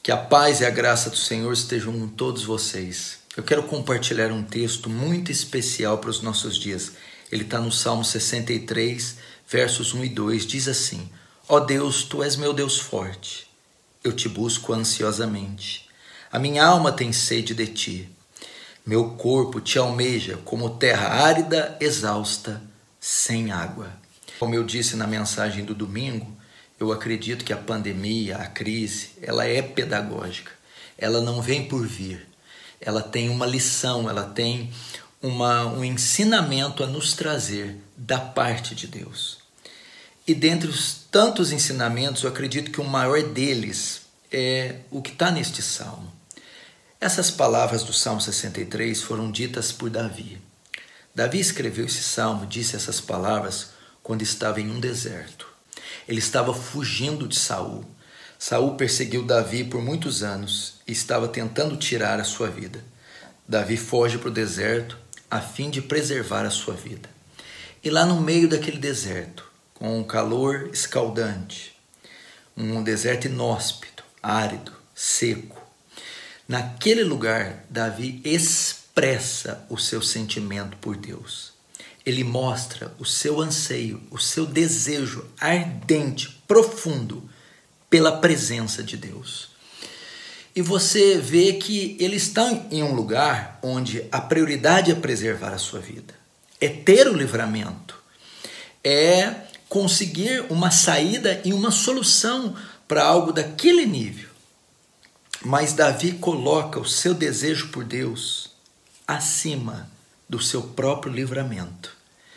Que a paz e a graça do Senhor estejam com todos vocês. Eu quero compartilhar um texto muito especial para os nossos dias. Ele está no Salmo 63, versos 1 e 2. Diz assim: Ó Deus, Tu és meu Deus forte. Eu te busco ansiosamente. A minha alma tem sede de Ti. Meu corpo Te almeja como terra árida, exausta, sem água. Como eu disse na mensagem do domingo, eu acredito que a pandemia, a crise, ela é pedagógica. Ela não vem por vir. Ela tem uma lição, ela tem um ensinamento a nos trazer da parte de Deus. E dentre os tantos ensinamentos, eu acredito que o maior deles é o que está neste salmo. Essas palavras do Salmo 63 foram ditas por Davi. Davi escreveu esse salmo, disse essas palavras quando estava em um deserto. Ele estava fugindo de Saul. Saul perseguiu Davi por muitos anos e estava tentando tirar a sua vida. Davi foge para o deserto a fim de preservar a sua vida. E lá no meio daquele deserto, com um calor escaldante, um deserto inóspito, árido, seco, naquele lugar, Davi expressa o seu sentimento por Deus. Ele mostra o seu anseio, o seu desejo ardente, profundo, pela presença de Deus. E você vê que ele está em um lugar onde a prioridade é preservar a sua vida, é ter o livramento, é conseguir uma saída e uma solução para algo daquele nível. Mas Davi coloca o seu desejo por Deus acima do seu próprio livramento.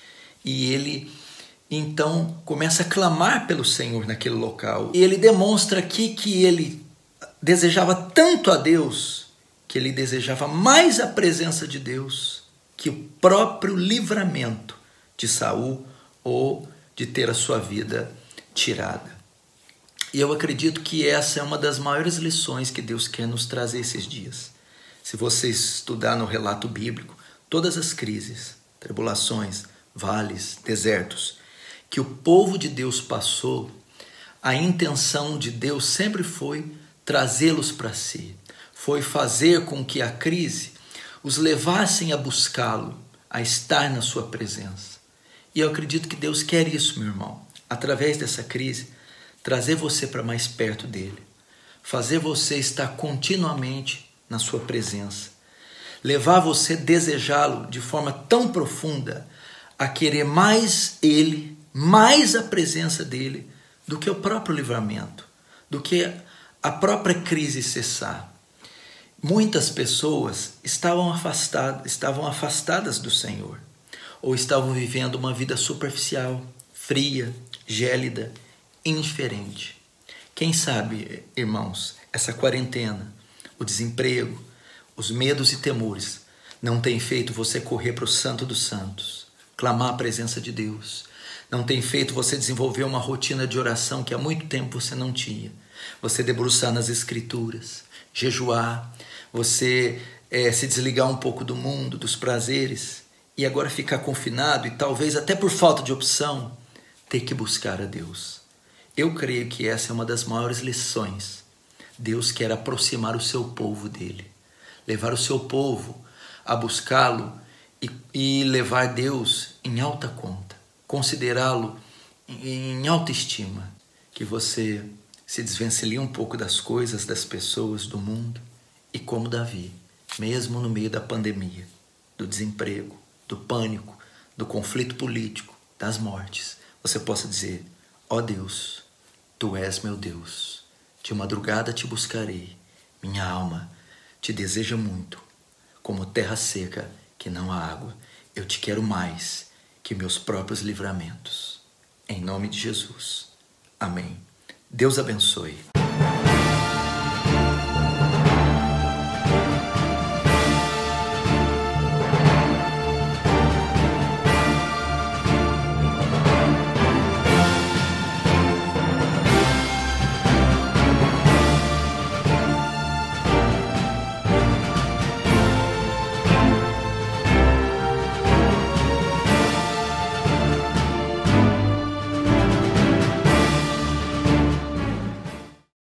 E ele, então, começa a clamar pelo Senhor naquele local. E ele demonstra aqui que ele desejava tanto a Deus, que ele desejava mais a presença de Deus que o próprio livramento de Saul ou de ter a sua vida tirada. E eu acredito que essa é uma das maiores lições que Deus quer nos trazer esses dias. Se você estudar no relato bíblico, todas as crises, tribulações, vales, desertos, que o povo de Deus passou, a intenção de Deus sempre foi trazê-los para si, foi fazer com que a crise os levassem a buscá-lo, a estar na sua presença. E eu acredito que Deus quer isso, meu irmão, através dessa crise, trazer você para mais perto dele, fazer você estar continuamente na sua presença, levar você a desejá-lo de forma tão profunda, a querer mais ele, mais a presença dele, do que o próprio livramento, do que a própria crise cessar. Muitas pessoas estavam afastadas do Senhor, ou estavam vivendo uma vida superficial, fria, gélida, indiferente. Quem sabe, irmãos, essa quarentena, o desemprego, os medos e temores não tem feito você correr para o Santo dos Santos, clamar a presença de Deus. Não tem feito você desenvolver uma rotina de oração que há muito tempo você não tinha. Você debruçar nas Escrituras, jejuar, você se desligar um pouco do mundo, dos prazeres, e agora ficar confinado e talvez até por falta de opção, ter que buscar a Deus. Eu creio que essa é uma das maiores lições. Deus quer aproximar o seu povo dele, levar o seu povo a buscá-lo e levar Deus em alta conta, considerá-lo em alta estima, que você se desvencilhe um pouco das coisas, das pessoas, do mundo, e como Davi, mesmo no meio da pandemia, do desemprego, do pânico, do conflito político, das mortes, você possa dizer: ó Deus, Tu és meu Deus, de madrugada te buscarei, minha alma te deseja muito, como terra seca que não há água, eu te quero mais que meus próprios livramentos. Em nome de Jesus. Amém. Deus abençoe.